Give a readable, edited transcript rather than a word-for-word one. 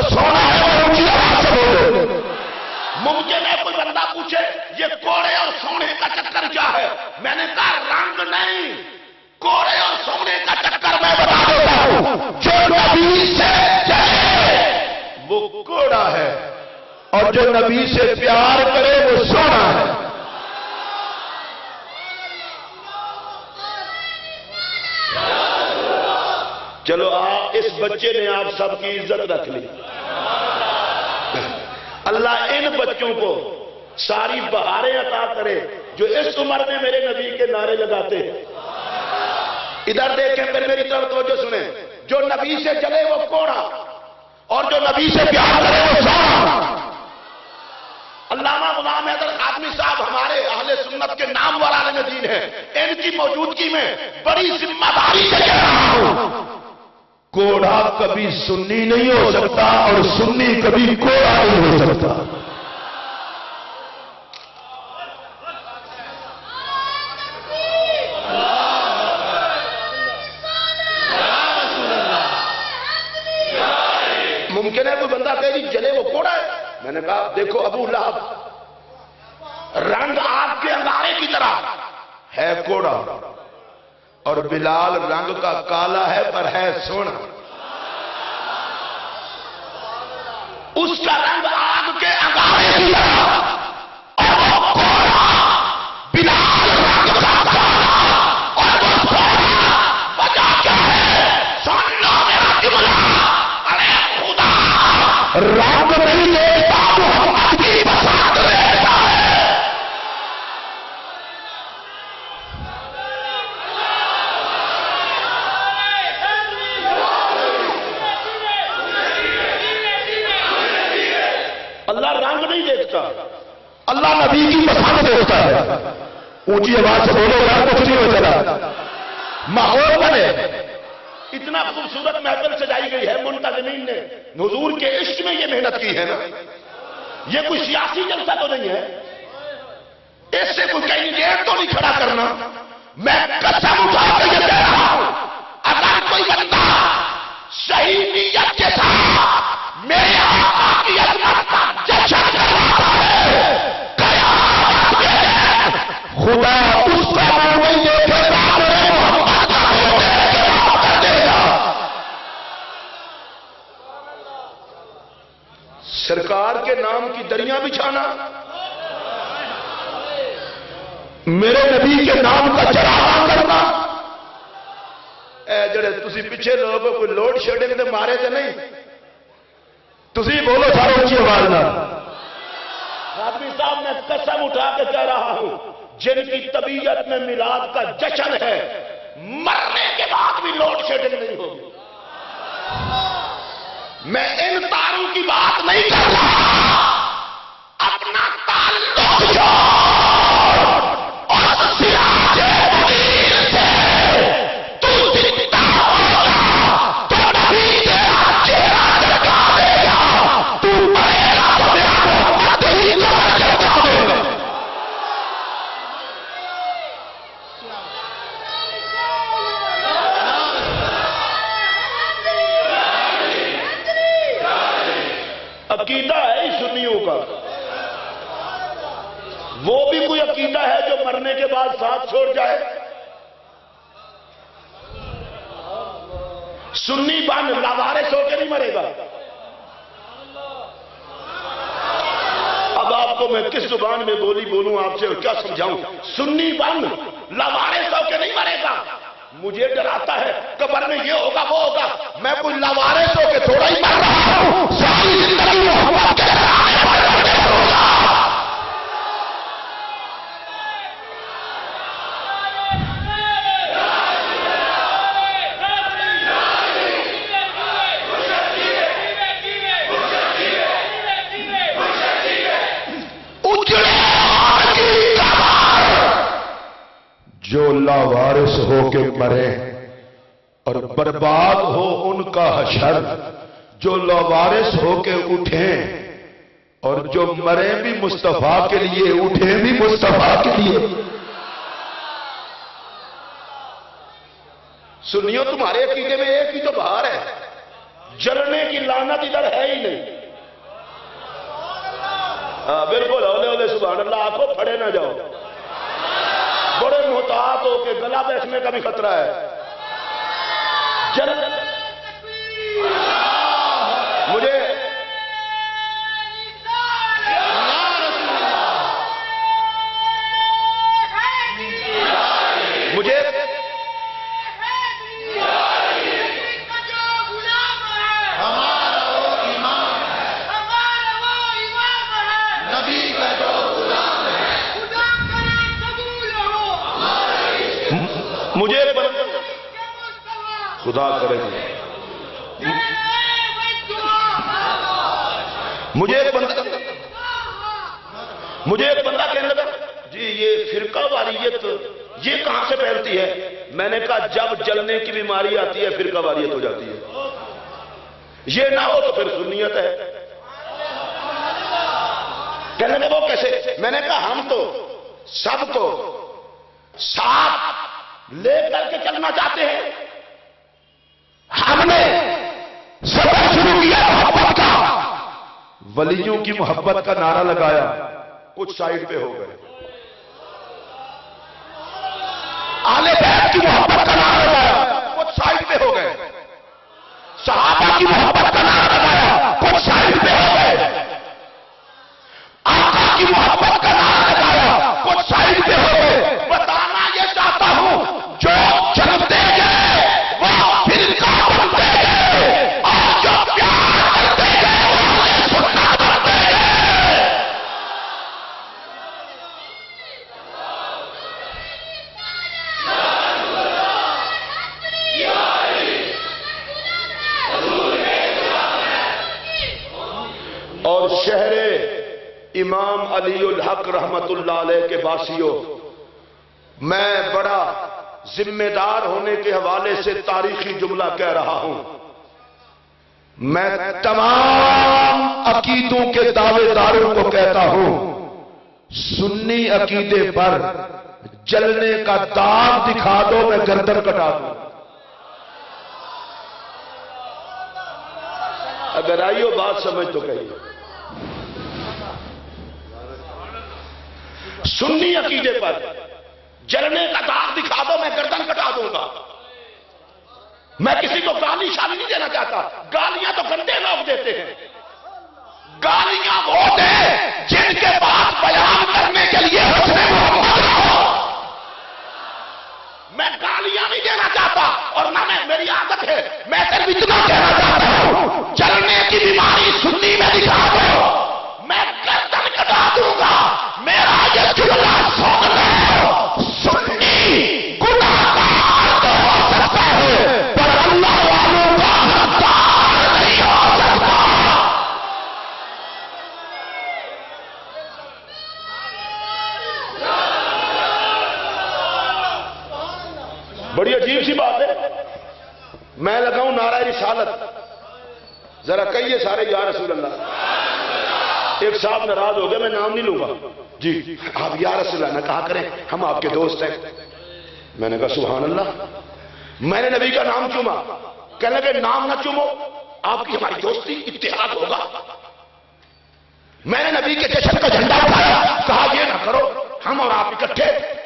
وہ سونا ہے، وہ اونچی آواز سے بولو۔ ممکن ہے کوئی بندہ پوچھے یہ کوڑے اور سونے کا چکر کیا ہے؟ میں نے کہا رنگ نہیں، کوڑے اور سونے کا چکر میں بتا دیتا ہوں۔ جو نبی سے چلے وہ کوڑا ہے، اور جو نبی سے پیار کرے وہ سونا ہے۔ چلو اس بچے نے آپ سب کی عزت رکھ لی۔ اللہ ان بچوں کو ساری بہاریں عطا کرے جو اس عمر میں میرے نبی کے نعرے لگاتے ہیں۔ ادھر دیکھیں پھر میری طرف توجہ سنیں، جو نبی سے چلے وہ کوڑا، اور جو نبی سے پیار کرے وہ سونا۔ علامہ غلام حیدر خاتمی صاحب ہمارے اہل سنت کے نامور عالم دین ہیں، ان کی موجودگی میں بڑی ذمہ داری سے کہہ رہا ہوں، کوڑا کبھی سنی نہیں ہو سکتا اور سنی کبھی کوڑا نہیں ہو سکتا۔ ممکن ہے کوئی بندہ کہے جی جلے وہ کوڑا ہے، میں نے کہا دیکھو ابو لہب رنگ آگ کے انگارے کی طرح ہے کوڑا، اور بلال رنگ کا کالا ہے پر ہے سونا۔ اس کا رنگ آگ کے انگارے کی طرح، اور وہ کوڑا، بلال رنگ کا کالا اور وہ سونا۔ وجہ کیا ہے؟ سن لو میرا قبلہ، ارے خدا رنگ نہیں لیتا، محمد کی بساط لیتا ہے۔ اللہ رنگ نہیں دیکھتا، اللہ نبی کی پسند دیکھتا ہے۔ اونچی آواز سے بولو گا کچھ نہیں ہو چلا۔ ماحول بنے، اتنا خوبصورت محفل سجائی گئی ہے، منتظمین نے حضور کے عشق میں یہ محنت کی ہے نا، یہ کوئی سیاسی جلسہ تو نہیں ہے، اس سے کوئی کینڈیڈیٹ تو نہیں کھڑا کرنا۔ میں قسم اٹھا کے یہ کہہ رہا ہوں، اگر کوئی بندہ صحیح نیت کے ساتھ میرے آقا کی عظمت کا جشن کرواتا ہے، قیامت کے دن خدا اس کا منہ نہیں دیکھے گا، میرے محمد کا منہ دے گا۔ سرکار کے نام کی دریاں بچھانا، میرے نبی کے نام کا چراغاں کرنا، اے جڑے تسی پیچھے لوگ کوئی لوڈ شیڈنگ تے مارے تے نہیں، تسی بولو سارے اونچی آواز نہ۔ خاتمی صاحب میں قسم اٹھا کے کہہ رہا ہوں، جن کی طبیعت میں میلاد کا جشن ہے، مرنے کے بعد بھی لوڈ شیڈنگ نہیں ہوگی۔ میں ان تاروں کی بات نہیں کر رہا، اپنا تعلق جوڑ اور سراج منیر سے تو زندہ ہوگا تو نبی تیرا چہرہ دکھا دے گا، تو مرے گا تو میرا محمد ہی تمہیں دکھا دے گا۔ عقیدہ ہے سنیوں کا، وہ بھی کوئی عقیدہ ہے جو مرنے کے بعد ساتھ چھوڑ جائے؟ سنی بن لاوارث ہو کے نہیں مرے گا۔ اب آپ کو میں کس زبان میں بولی بولوں آپ سے اور کیا سمجھاؤں؟ سنی بن لاوارث ہو کے نہیں مرے گا۔ مجھے ڈراتا ہے قبر میں یہ ہوگا وہ ہوگا، میں کوئی لاوارث ہو کے تھوڑا ہی مر رہا ہوں، ساری زندگی محمد کے رائے پر ہوگا۔ جو لاوارث ہو کے مرے اور برباد ہو ان کا حشر، جو لاوارث ہو کے اٹھیں اور جو مرے بھی مصطفیٰ کے لیے اٹھیں بھی مصطفیٰ کے لیے۔ سنیو تمہارے عقیدے میں ایک ہی تو بہار ہے، جلنے کی لعنت ادھر ہے ہی نہیں. بالکل اولے اولے سبحان اللہ. آپ کو پھڑے نہ جاؤ, بڑے محتاط ہو کے گلا بیٹھنے کا بھی خطرہ ہے. مجھے خدا کرے مجھے ایک بندہ کہنے لگا جی یہ فرقہ واریت یہ کہاں سے پھیلتی ہے؟ میں نے کہا جب جلنے کی بیماری آتی ہے فرقہ واریت ہو جاتی ہے. یہ نہ ہو تو پھر سنیت ہے. کہنے لگے وہ کیسے؟ میں نے کہا ہم تو سب کو ساتھ لے کر کے چلنا چاہتے ہیں. ہم نے سفر شروع کیا محبت کا, ولیوں کی محبت کا نعرہ لگایا, کچھ سائڈ پہ ہو گئے. اہل بیت کی محبت کا نعرہ لگایا, کچھ سائڈ پہ ہو گئے. صحابہ کی محبت کا نعرہ لگایا, کچھ سائڈ پہ ہو گئے. آقا کی محبت کا نعرہ لگایا, کچھ سائڈ پہ ہو گئے. بتانا یہ چاہتا ہوں جو چلتے گئے وہ فرقہ بنتے گئے, اور جو پیار کرتے گئے وہ سننا بنتے گئے. اور شہر امام علی الحق رحمت اللہ علیہ کے باسیوں, میں بڑا ذمہ دار ہونے کے حوالے سے تاریخی جملہ کہہ رہا ہوں. میں تمام عقیدوں کے دعوے داروں کو کہتا ہوں, سنی عقیدے پر جلنے کا داغ دکھا دو, میں گردن کٹا دوں. اگر آئیو بات سمجھ تو کہیے. سنی عقیدے پر جلنے کا داغ دکھا دو, میں گردن کٹا دوں گا. میں کسی کو گالی شالی نہیں دینا چاہتا, گالیاں تو گندے لوگ دیتے ہیں. گالیاں وہ دیں جن کے پاس بیان کرنے کے لیے حسن محمد ہو. میں گالیاں نہیں دینا چاہتا, اور نہ میری عادت ہے. میں صرف اتنا کہنا چاہتا ہوں جلنے کی بیماری سنی میں دکھا دو, میں گردن کٹا دوں گا. میرا یہ جملہ سن لو, سنی گناہگار تو ہو سکتا ہے پر اللہ والوں کا حقدار نہیں ہو سکتا. بڑی عجیب سی بات ہے. میں لگاؤں نعرہ رسالت, ذرا کہیے سارے یا رسول اللہ. ایک صاحب ناراض ہو گئے, میں نام نہیں لوں گا. جی آپ یا رسول اللہ نہ کہا کریں, ہم آپ کے دوست ہیں. میں نے کہا سبحان اللہ. میں نے نبی کا نام چوما, کہنے لگے نام نہ چومو, آپ کی ہماری دوستی اتحاد ہوگا. میں نے نبی کے جشن کا جھنڈا اٹھایا, کہا یہ نہ کرو, ہم اور آپ اکٹھے